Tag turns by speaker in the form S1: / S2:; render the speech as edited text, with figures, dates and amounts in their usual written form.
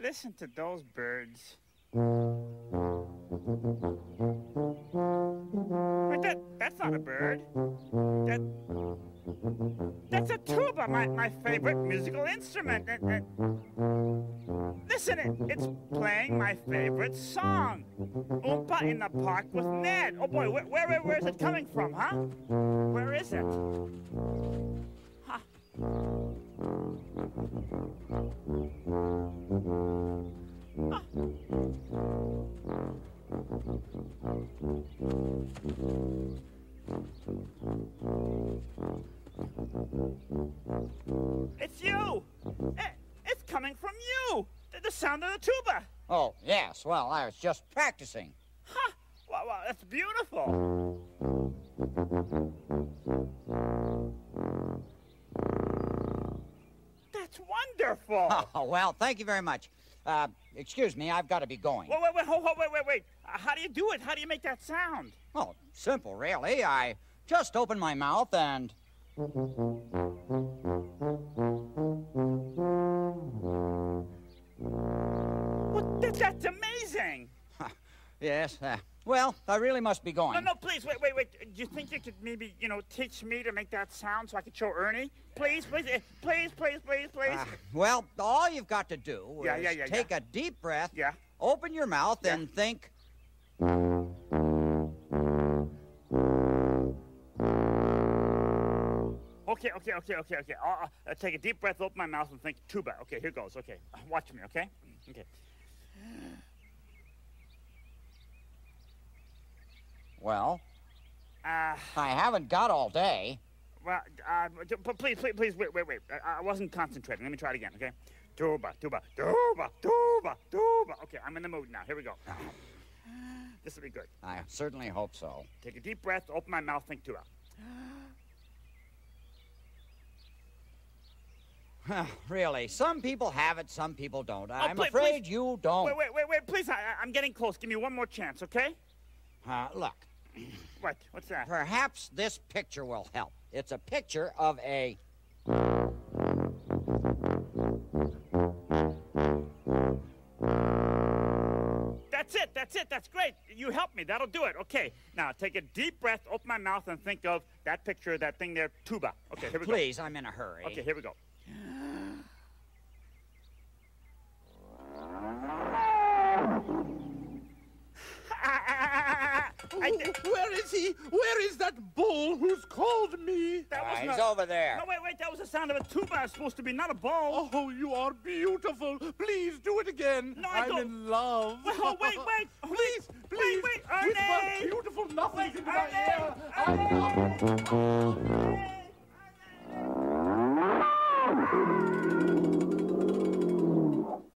S1: Listen to those birds. Wait, that's not a bird. That's a tuba, my favorite musical instrument. Listen, it's playing my favorite song. Oompa in the Park with Ned. Oh boy, where is it coming from, huh? Where is it? Huh. Huh. It's you! It's coming from you! The sound of the tuba!
S2: Oh, yes. Well, I was just practicing.
S1: Huh! Well, that's beautiful. That's wonderful!
S2: Oh, well, thank you very much. Excuse me, I've got to be going.
S1: Wait. How do you do it? How do you make that sound?
S2: Oh, simple, really. I just open my mouth and...
S1: Well, that's amazing!
S2: Yes, well, I really must be going.
S1: No, please, wait. Do you think you could maybe, teach me to make that sound so I could show Ernie? Please.
S2: Well, all you've got to do is take a deep breath, open your mouth, and think...
S1: Okay. I'll take a deep breath, open my mouth, and think tuba. Okay, here goes. Okay, watch me, okay? Okay.
S2: Well, I haven't got all day.
S1: Well, please, wait. I wasn't concentrating. Let me try it again, okay? Tuba. Okay, I'm in the mood now. Here we go. This will be good.
S2: I certainly hope so.
S1: Take a deep breath, open my mouth, think tuba.
S2: Really, some people have it, some people don't. I'm afraid you don't.
S1: Wait, please, I'm getting close. Give me one more chance, okay?
S2: Look.
S1: What's that?
S2: Perhaps this picture will help. It's a picture of a...
S1: That's it. That's great. You helped me. That'll do it. Okay. Now, take a deep breath, open my mouth, and think of that picture, that thing there, tuba. Okay, here we go.
S2: Please, I'm in a hurry.
S1: Okay, here we go.
S3: Where is he? Where is that bull who's called me?
S2: He's over there.
S1: No, wait. That was the sound of a tuba. It's supposed to be, not a bull.
S3: Oh, you are beautiful. Please do it again.
S1: No,
S3: I'm in love.
S1: Well, wait.
S3: Please.
S1: Wait, Ernie.
S3: Whisper beautiful nothings into my
S1: Ernie.
S3: ear. I love it.